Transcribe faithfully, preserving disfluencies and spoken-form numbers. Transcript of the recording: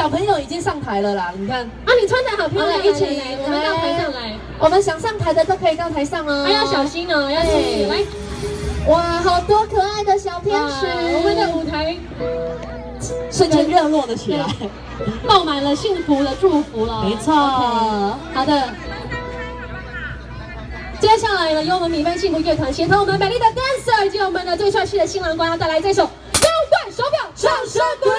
小朋友已经上台了啦，你看啊，你穿的好漂亮，一起来，我们到台上来。 我们想上台的都可以到台上哦， 还要小心哦，要注意。来， 哇，好多可爱的小天使， 我们的舞台瞬间热络了起来， 爆满了幸福的祝福了。 没错， 好的。接下来呢，由我们米饭幸福乐团协同我们美丽的 dancer 以及我们的最帅气的新郎官要带来这首摇滚手表上升歌。